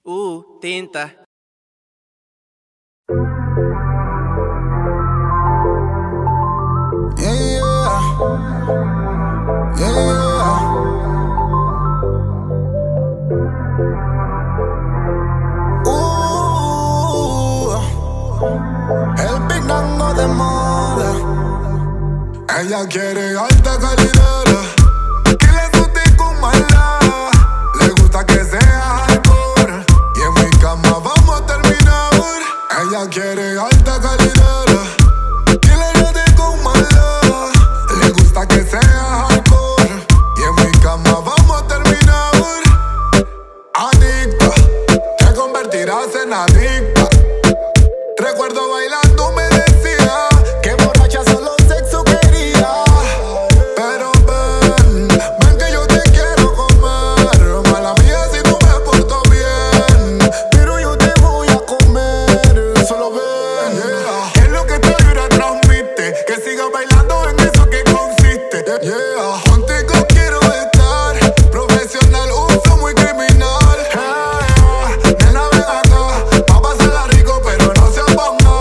Tinta. Yeah, yeah. El pingango de moda. Ella quiere alta calidad, que le guste con maldad. Le gusta que sea hardcore, y en mi cama vamos a terminar. Ella quiere alta calidad, que le guste con maldad. Le gusta que sea hardcore, y en mi cama vamos a terminar. Adicta, te convertirás en adicta. Recuerdo bailando me decía que borracha solo sexo quería. Pero ven que yo te quiero comer. Mala mía si no me porto bien, pero yo te voy a comer. Solo ven, yeah. Es lo que esta vibra transmite, que siga bailando en eso que consiste, yeah. Contigo quiero estar, profesional, uso muy criminal, yeah. Nena ven acá, pa' pasarla rico pero no se ponga.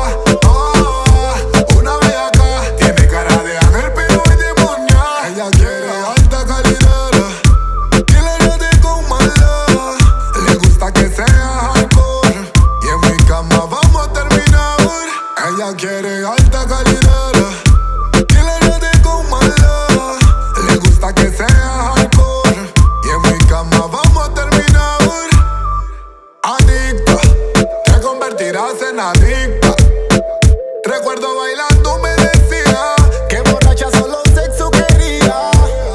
Una vez acá, tiene cara de ángel pero es demonia. Ella quiere alta calidad, que le trate con maldad. Le gusta que sea hardcore, y en mi cama vamos a terminar. Ella quiere alta calidad, que le trate con maldad. Le gusta que sea hardcore, y en mi cama vamos a terminar. Adicta, te convertirás en adicta. Recuerdo bailando me decía que borracha solo sexo quería.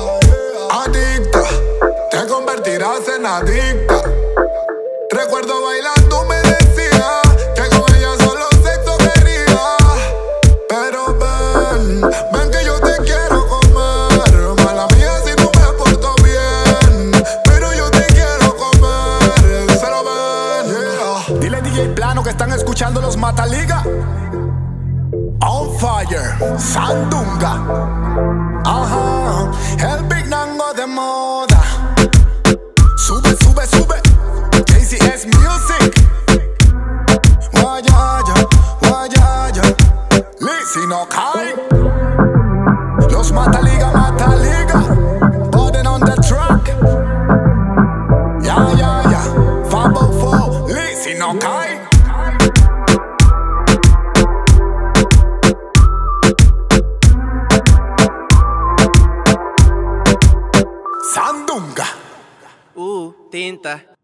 Adicta, te convertirás en adicta. Recuerdo bailando me decía que con ella solo sexo quería. Pero ven que yo te quiero comer. Mala mía si no me porto bien, pero yo te quiero comer. Solo ven, yeah. Dile DJ Plano que están escuchando los Mataliga. On Fire, Sandunga. Ajá, el pingango de moda. Sube, sube, sube. KCS Music. Guayaya, guayaya. Lizzy no cae. Los Mataliga, Mataliga. Burden on the track. Ya, ya, ya. 504. Lizzy no cae. Sandunga. Tinta.